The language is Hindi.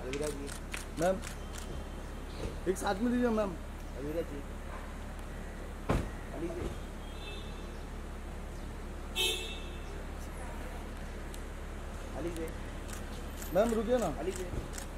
अलविदा जी। मैम एक साथ में दीजिए मैम। अलविदा जी। अली जी। अली जी। मैम रुकिए ना। अली जी।